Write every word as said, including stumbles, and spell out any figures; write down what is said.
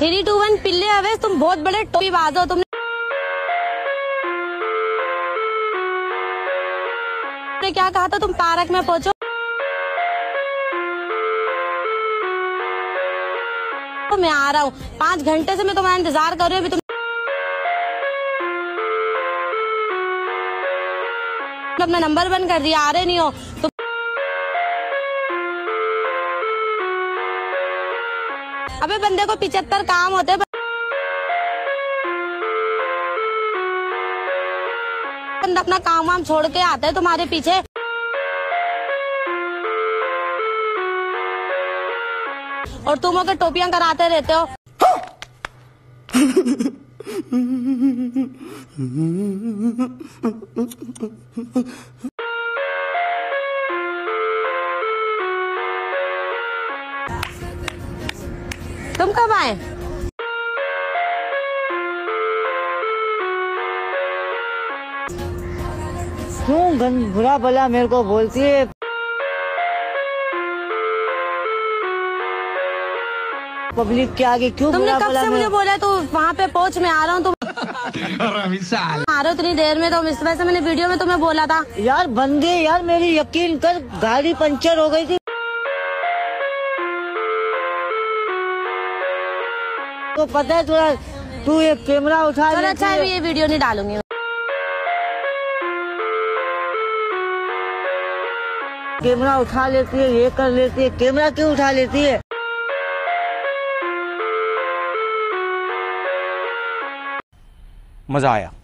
Three two one पिल्ले अवेश, तुम बहुत बड़े टोपीबाज हो। तुमने क्या कहा था, तुम पार्क में पहुंचो। तो मैं आ रहा हूँ, पाँच घंटे से मैं तुम्हारा इंतजार कर रही हूँ। अभी तुम अपना नंबर बंद कर दिया, आ रहे नहीं हो तुम। अबे बंदे को पिछहत्तर काम होते हैं, बंदा अपना काम वाम छोड़ के आता है तुम्हारे पीछे। और तुम अगर टोपियां कराते रहते हो। तुम कब आए? क्यों बुरा भला मेरे को बोलती है? पब्लिक के आगे क्यों? तुमने कब से मुझे बोला तू वहाँ पे पहुँच, मैं आ रहा हूँ। तुम आ रहे हो इतनी देर में, तो इस वजह से मैंने वीडियो में तुम्हें बोला था। यार बंदे, यार मेरी यकीन कर, गाड़ी पंचर हो गई थी। तो पता है थोड़ा, तू ये कैमरा उठा ले। अच्छा है, ये वीडियो नहीं डालूंगी। कैमरा उठा लेती है, ये कर लेती है, कैमरा क्यों उठा लेती है? मजा आया।